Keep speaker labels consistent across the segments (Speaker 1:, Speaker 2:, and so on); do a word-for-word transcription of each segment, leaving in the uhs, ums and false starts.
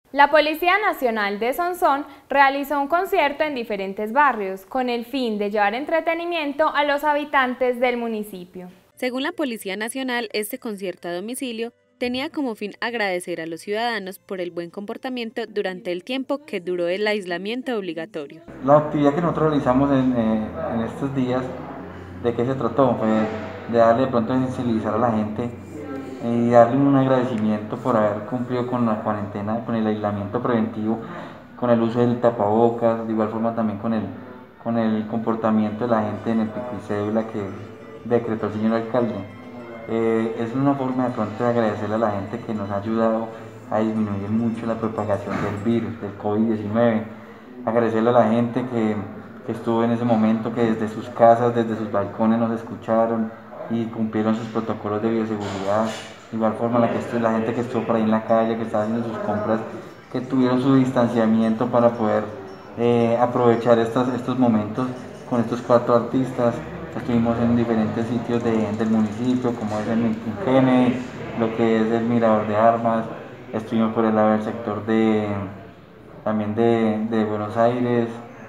Speaker 1: La Policía Nacional de Sonsón realizó un concierto en diferentes barrios con el fin de llevar entretenimiento a los habitantes del municipio.
Speaker 2: Según la Policía Nacional, este concierto a domicilio tenía como fin agradecer a los ciudadanos por el buen comportamiento durante el tiempo que duró el aislamiento obligatorio.
Speaker 3: La actividad que nosotros realizamos en, eh, en estos días, ¿de qué se trató? Fue de darle de pronto a sensibilizar a la gente y darle un agradecimiento por haber cumplido con la cuarentena, con el aislamiento preventivo, con el uso del tapabocas, de igual forma también con el, con el comportamiento de la gente en el pico y cédula que decretó el señor alcalde. Eh, es una forma de pronto de agradecerle a la gente que nos ha ayudado a disminuir mucho la propagación del virus, del COVID diecinueve, agradecerle a la gente que, que estuvo en ese momento, que desde sus casas, desde sus balcones nos escucharon y cumplieron sus protocolos de bioseguridad. De igual forma la, que, la gente que estuvo por ahí en la calle, que estaba haciendo sus compras, que tuvieron su distanciamiento para poder eh, aprovechar estos, estos momentos con estos cuatro artistas. Estuvimos en diferentes sitios de, del municipio, como es el Inquene, lo que es el Mirador de Armas. Estuvimos por el lado del sector de, también de, de Buenos Aires,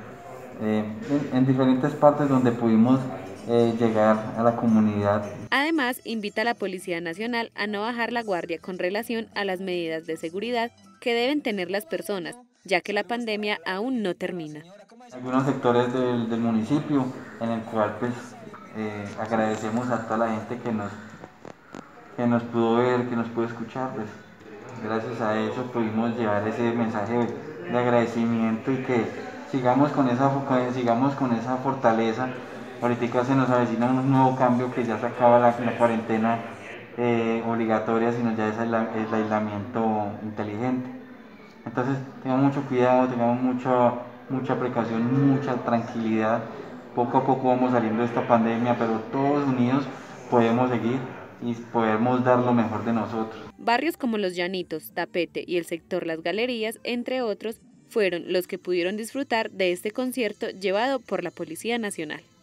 Speaker 3: eh, en, en diferentes partes donde pudimos eh, llegar a la comunidad.
Speaker 2: Además, invita a la Policía Nacional a no bajar la guardia con relación a las medidas de seguridad que deben tener las personas, ya que la pandemia aún no termina.
Speaker 3: Algunos sectores del, del municipio en el cual pues eh, agradecemos a toda la gente que nos, que nos pudo ver, que nos pudo escuchar, pues gracias a eso pudimos llevar ese mensaje de agradecimiento y que sigamos con esa, sigamos con esa fortaleza. Ahorita se nos avecina un nuevo cambio, que ya se acaba la, la cuarentena eh, obligatoria, sino ya es el, el aislamiento inteligente. Entonces tengamos mucho cuidado, tengamos mucho, mucha precaución, mucha tranquilidad. Poco a poco vamos saliendo de esta pandemia, pero todos unidos podemos seguir y podemos dar lo mejor de nosotros.
Speaker 2: Barrios como Los Llanitos, Tapete y el sector Las Galerías, entre otros, fueron los que pudieron disfrutar de este concierto llevado por la Policía Nacional.